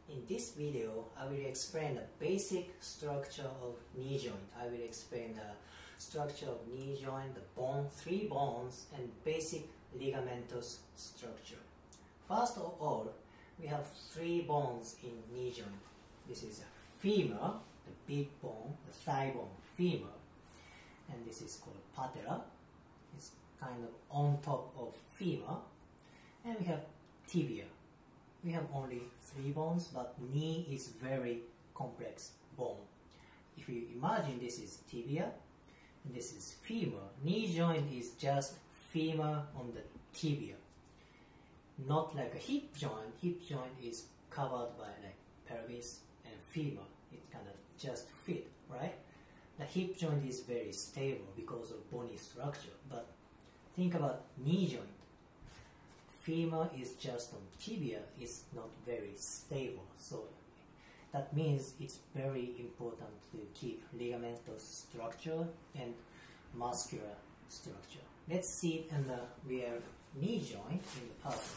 In this video, I will explain the basic structure of knee joint. I will explain the structure of knee joint, the bone, 3 bones, and basic ligamentous structure. First of all, we have 3 bones in knee joint. This is a femur, the big bone, the thigh bone, femur, and this is called patella. It's kind of on top of femur, and we have tibia. We have only 3 bones, but knee is very complex bone. If you imagine this is tibia, and this is femur, knee joint is just femur on the tibia. Not like a hip joint. Hip joint is covered by like pelvis and femur. It kind of just fit, right? The hip joint is very stable because of bony structure, but think about knee joint. Femur is just on tibia, it's not very stable. So that means it's very important to keep ligamentous structure and muscular structure. Let's see in the real knee joint in the person.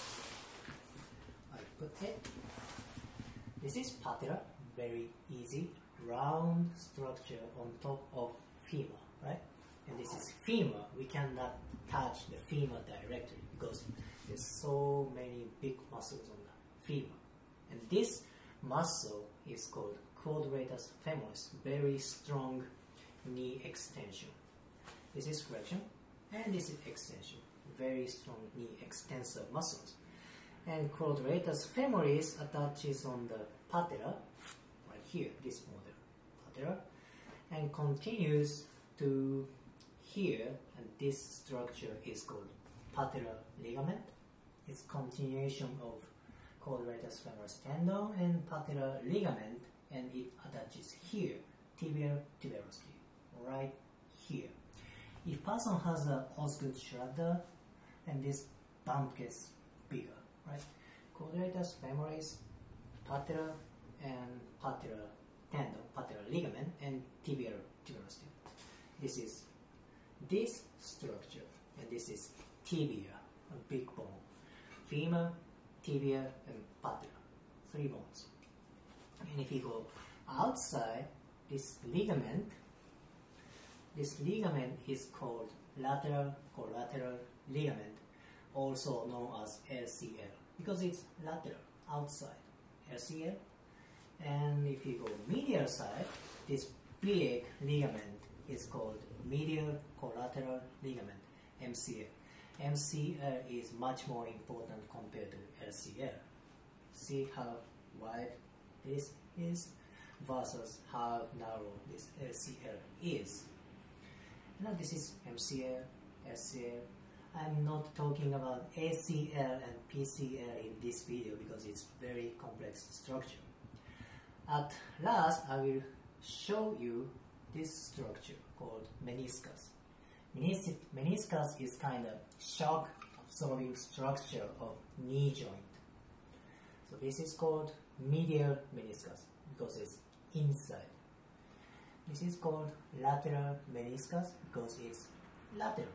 I put it. This is patella, very easy, round structure on top of femur, right? And this is femur. We cannot touch the femur directly because there's so many big muscles on the femur. And this muscle is called quadratus femoris, very strong knee extension. This is flexion and this is extension, very strong knee extensor muscles. And quadratus femoris attaches on the patella, right here, this model, patella, and continues to here, and this structure is called patella ligament. It's continuation of quadratus femoris tendon and patella ligament, and it attaches here, tibial tuberosity, right here. If person has a Osgood Schroeder, and this bump gets bigger, right? Quadratus femoris, patella, and patella tendon, patella ligament, and tibial tuberosity. This is this structure, and this is tibia, a big bone. Femur, tibia, and patella, 3 bones. And if you go outside this ligament is called lateral collateral ligament, also known as LCL, because it's lateral, outside, LCL. And if you go medial side, this big ligament is called medial collateral ligament, MCL. MCL is much more important compared to LCL. See how wide this is versus how narrow this LCL is. Now this is MCL, LCL. I'm not talking about ACL and PCL in this video because it's very complex structure. At last, I will show you this structure called meniscus. Meniscus is kind of shock absorbing structure of knee joint. So this is called medial meniscus because it's inside. This is called lateral meniscus because it's lateral.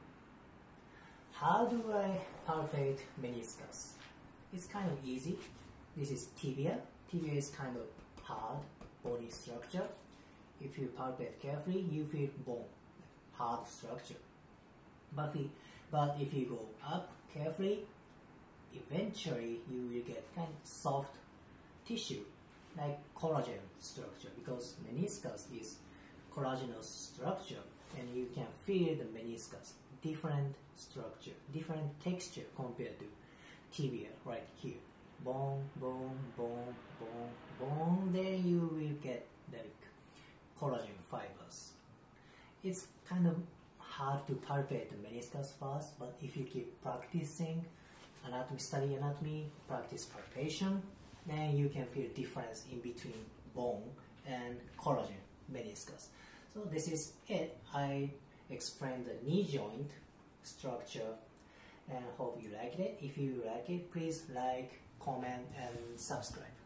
How do I palpate meniscus? It's kind of easy. This is tibia. Tibia is kind of hard body structure. If you palpate carefully, you feel bone, hard structure. But if you go up carefully, eventually you will get kind of soft tissue, like collagen structure, because meniscus is collagenous structure, and you can feel the meniscus, different structure, different texture compared to tibia, right here. Bone, bone, bone, bone, bone, then you will get like collagen fibers. It's kind of hard to palpate the meniscus first, but if you keep practicing anatomy, study anatomy, practice palpation, then you can feel difference in between bone and collagen meniscus. So this is it. I explained the knee joint structure and hope you liked it. If you like it, please like, comment, and subscribe.